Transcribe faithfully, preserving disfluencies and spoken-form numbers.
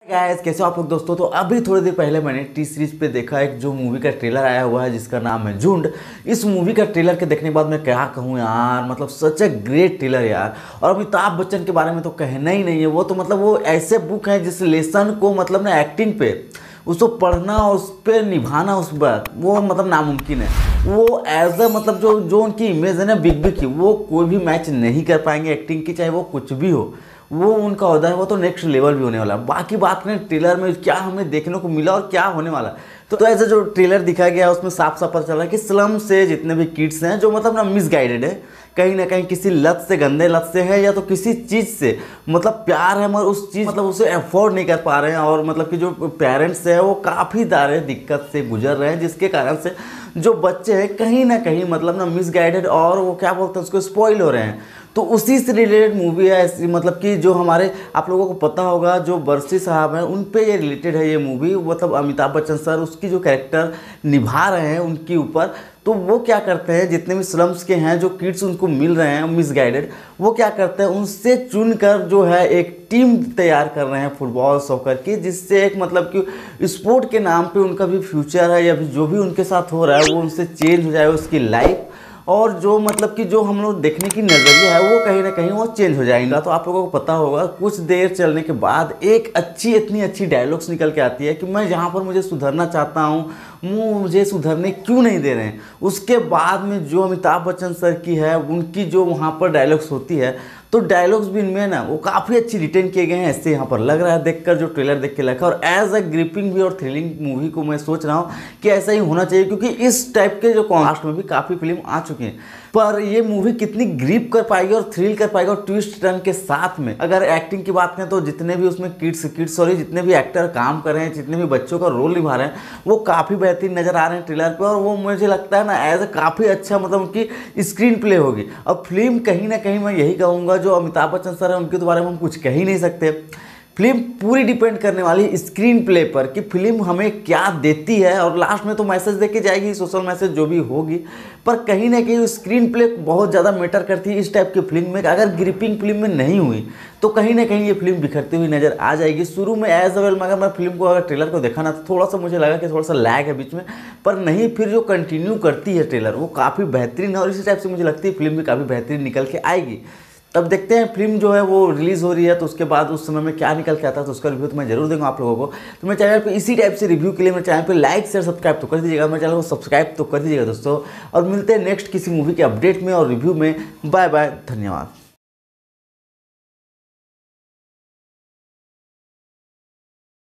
Guys कैसे हो आप लोग दोस्तों। तो अभी थोड़ी देर पहले मैंने टी सीरीज पे देखा एक जो मूवी का ट्रेलर आया हुआ है जिसका नाम है झुंड। इस मूवी का ट्रेलर के देखने के बाद मैं क्या कहूँ यार, मतलब सच ए ग्रेट ट्रेलर यार। और अमिताभ बच्चन के बारे में तो कहना ही नहीं है। वो तो मतलब वो ऐसे बुक है जिस लेसन को मतलब ना एक्टिंग पे उसको पढ़ना और उस पर निभाना उस पर वो मतलब नामुमकिन है। वो एज अ मतलब जो जो उनकी इमेज है ना बिग बी की, वो कोई भी मैच नहीं कर पाएंगे एक्टिंग की, चाहे वो कुछ भी हो। वो उनका होता है वो तो नेक्स्ट लेवल भी होने वाला। बाकी बात करें ट्रेलर में क्या हमें देखने को मिला और क्या होने वाला, तो, तो ऐसे जो ट्रेलर दिखाया गया उसमें साफ साफ पता चला कि स्लम से जितने भी किड्स हैं जो मतलब ना मिसगाइडेड है, कहीं ना कहीं किसी लत से, गंदे लत से है या तो किसी चीज़ से मतलब प्यार है मगर उस चीज़ मतलब उसे अफोर्ड नहीं कर पा रहे हैं। और मतलब कि जो पेरेंट्स है वो काफ़ी सारे दिक्कत से गुजर रहे हैं, जिसके कारण से जो बच्चे हैं कहीं ना कहीं मतलब ना मिसगाइडेड और वो क्या बोलते हैं उसको स्पॉइल हो रहे हैं। तो उसी से रिलेटेड मूवी है ऐसी, मतलब कि जो हमारे आप लोगों को पता होगा जो बरसी साहब हैं उन पे ये रिलेटेड है ये मूवी। मतलब अमिताभ बच्चन सर उसकी जो कैरेक्टर निभा रहे हैं उनके ऊपर, तो वो क्या करते हैं जितने भी स्लम्स के हैं जो किड्स उनको मिल रहे हैं मिसगाइडेड, वो क्या करते हैं उनसे चुनकर जो है एक टीम तैयार कर रहे हैं फुटबॉल सॉकर की, जिससे एक मतलब कि स्पोर्ट के नाम पे उनका भी फ्यूचर है या फिर जो भी उनके साथ हो रहा है वो उनसे चेंज हो जाए उसकी लाइफ। और जो मतलब कि जो हम लोग देखने की नज़रिया है वो कहीं ना कहीं वो चेंज हो जाएगा। तो आप लोगों को पता होगा कुछ देर चलने के बाद एक अच्छी इतनी अच्छी डायलॉग्स निकल के आती है कि मैं जहाँ पर मुझे सुधरना चाहता हूँ वो मुझे सुधरने क्यों नहीं दे रहे हैं। उसके बाद में जो अमिताभ बच्चन सर की है उनकी जो वहाँ पर डायलॉग्स होती है, तो डायलॉग्स भी इनमें ना वो काफ़ी अच्छी रिटेन किए गए हैं, ऐसे यहाँ पर लग रहा है देखकर, जो ट्रेलर देख के लगा। और एज अ ग्रिपिंग भी और थ्रिलिंग मूवी को मैं सोच रहा हूँ कि ऐसा ही होना चाहिए, क्योंकि इस टाइप के जो कॉन्ट्रास्ट में भी काफ़ी फिल्म आ चुकी हैं, पर ये मूवी कितनी ग्रिप कर पाएगी और थ्रिल कर पाएगी और ट्विस्ट टर्न के साथ में। अगर एक्टिंग की बात करें तो जितने भी उसमें किड्स किड्स सॉरी जितने भी एक्टर काम कर रहे हैं, जितने भी बच्चों का रोल निभा रहे हैं, वो काफ़ी बेहतरीन नज़र आ रहे हैं ट्रेलर पे। और वो मुझे लगता है ना एज अ काफ़ी अच्छा मतलब उनकी स्क्रीन प्ले होगी। और फिल्म कहीं ना कहीं मैं यही कहूँगा जो अमिताभ बच्चन सर है उनके बारे में हम कुछ कह ही नहीं सकते। फिल्म पूरी डिपेंड करने वाली स्क्रीन प्ले पर कि फिल्म हमें क्या देती है। और लास्ट में तो मैसेज दे के जाएगी, सोशल मैसेज जो भी होगी, पर कहीं ना कहीं स्क्रीन प्ले बहुत ज़्यादा मैटर करती है इस टाइप की फिल्म में। अगर ग्रिपिंग फिल्म में नहीं हुई तो कहीं ना कहीं ये फिल्म बिखरती हुई नज़र आ जाएगी। शुरू में एज वेल मगर मैं फिल्म को अगर ट्रेलर को देखा ना तो थोड़ा सा मुझे लगा कि थोड़ा सा लैग है बीच में, पर नहीं, फिर जो कंटिन्यू करती है ट्रेलर वो काफ़ी बेहतरीन है। और इसी टाइप से मुझे लगती है फिल्म भी काफ़ी बेहतरीन निकल के आएगी। तब देखते हैं फिल्म जो है वो रिलीज़ हो रही है तो उसके बाद उस समय में क्या निकल के आता है, तो उसका रिव्यू तो मैं जरूर दूंगा आप लोगों को। तो मेरे चैनल पे इसी टाइप से रिव्यू के लिए मेरे चैनल पे लाइक शेयर सब्सक्राइब तो कर दीजिएगा, मेरे चैनल को सब्सक्राइब तो कर दीजिएगा दोस्तों। और मिलते हैं नेक्स्ट किसी मूवी के अपडेट में और रिव्यू में। बाय बाय, धन्यवाद।